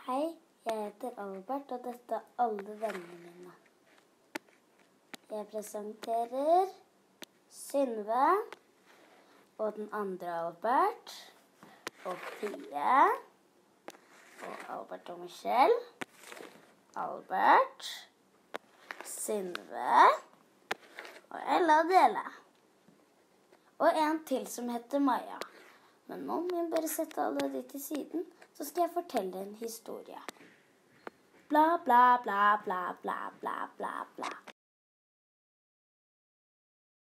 Hei, jeg heter Albert, og dette er alle vennene mine. Jeg presenterer Synve, og den andre Albert, og Pia, og Albert og Michelle, Albert, Synve, og Ella og Dela. Og en til som heter Maja. Men nå må jeg bare sette alle de til siden, så skal jeg fortelle en historie. Bla, bla, bla, bla, bla, bla, bla, bla.